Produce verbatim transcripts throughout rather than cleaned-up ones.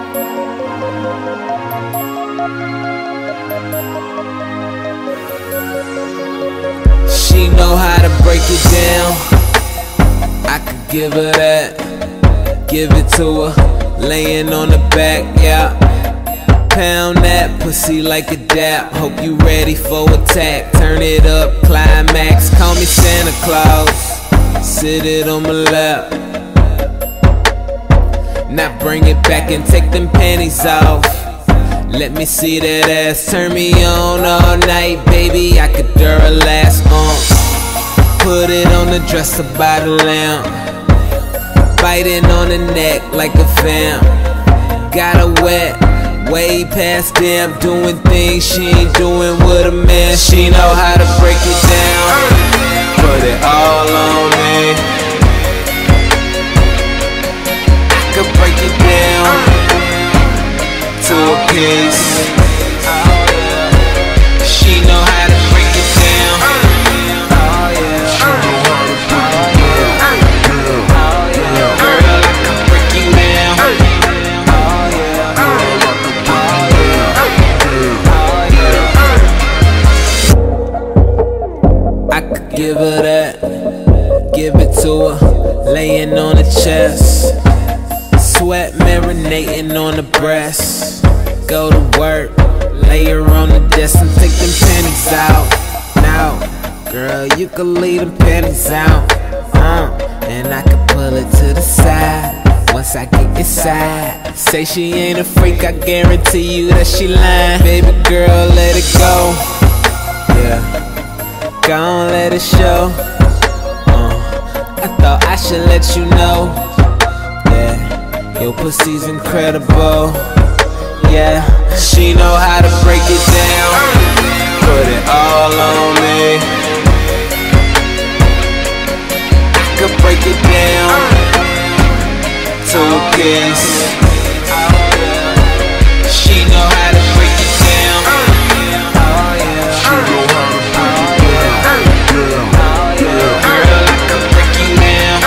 She know how to break it down. I could give her that, give it to her, laying on the back, yeah. Pound that pussy like a dap. Hope you ready for attack. Turn it up, climax. Call me Santa Claus. Sit it on my lap. Now bring it back and take them panties off. Let me see that ass. Turn me on all night, baby. I could Duralast on. Put it on the dresser by the lamp. Biting on the neck like a vamp. Got her wet, way past damn. Doing things she ain't doing with a man. She know how to break it down. Put it all on me. I could break it down to a piece. She know how to break it down. Girl, I can break you down. I could give her that, give it to her, laying on the chest. Sweat marinating on the breast. Go to work, lay her on the desk and take them panties out. Now, girl, you can leave them panties out, uh, and I can pull it to the side once I get inside. Say she ain't a freak, I guarantee you that she lying. Baby girl, let it go. Yeah, go on, let it show. uh, I thought I should let you know. Yeah, your pussy's incredible. Yeah, she know how to break it down. Put it all on me. I could break it down to a kiss. She know how to break it down. Girl, I could break you down.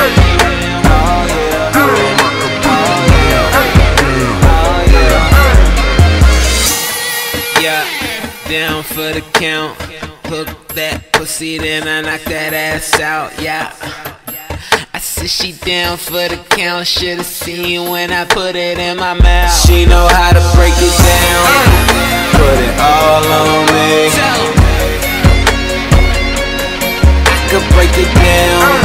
Yeah, down for the count. Hook that pussy, then I knock that ass out. Yeah, I said she down for the count. Should've seen when I put it in my mouth. She know how to break it down. Put it all on me. I could break it down